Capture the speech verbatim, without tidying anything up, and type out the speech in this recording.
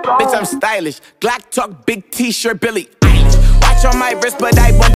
Bitch, I'm stylish. Glock talk, big t-shirt, Billy Eilish. Watch on my wrist, but I won't